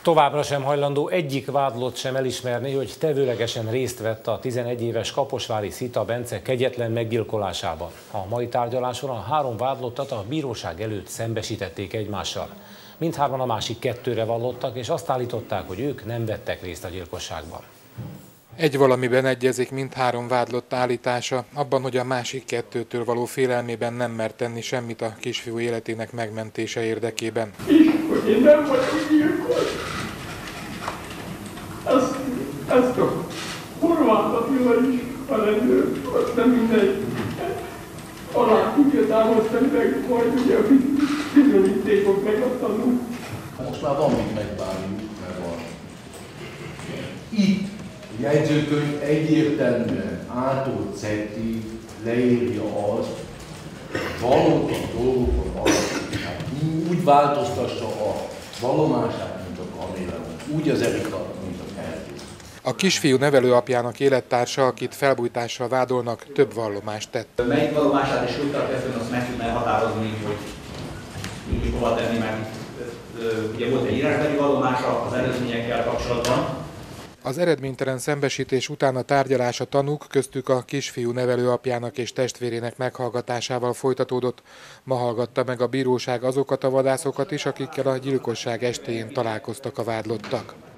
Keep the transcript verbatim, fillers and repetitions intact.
Továbbra sem hajlandó egyik vádlott sem elismerni, hogy tevőlegesen részt vett a tizenegy éves kaposvári Szita Bence kegyetlen meggyilkolásában. A mai tárgyaláson a három vádlottat a bíróság előtt szembesítették egymással. Mindhárman a másik kettőre vallottak, és azt állították, hogy ők nem vettek részt a gyilkosságban. Egy valamiben egyezik mindhárom vádlott állítása, abban, hogy a másik kettőtől való félelmében nem mer tenni semmit a kisfiú életének megmentése érdekében. És hogy én nem vagyok gyilkos. Ezt, ezt a Horváth Attila is, a rendőr, azt nem mindegy, alá tudja támasztani meg, majd ugye a bizonyítékok megadtanunk. Most már van mit megbánni, mert van. Itt a jegyzőkönyv egyértelműen ától cettig leírja azt, hogy valóban dolgokon alatt, úgy változtassa a vallomását, mint a kaméleon, úgy az Erika, mint a Erdély. A kisfiú nevelőapjának élettársa, akit felbujtással vádolnak, több vallomást tett. Melyik vallomását és úttal kezdően azt meg tudná határozni, hogy így hova tenni, mert ugye volt egy írásbeli vallomása az előzményekkel kapcsolatban. Az eredménytelen szembesítés után a tárgyalás a tanúk, köztük a kisfiú nevelőapjának és testvérének meghallgatásával folytatódott. Ma hallgatta meg a bíróság azokat a vadászokat is, akikkel a gyilkosság estéjén találkoztak a vádlottak.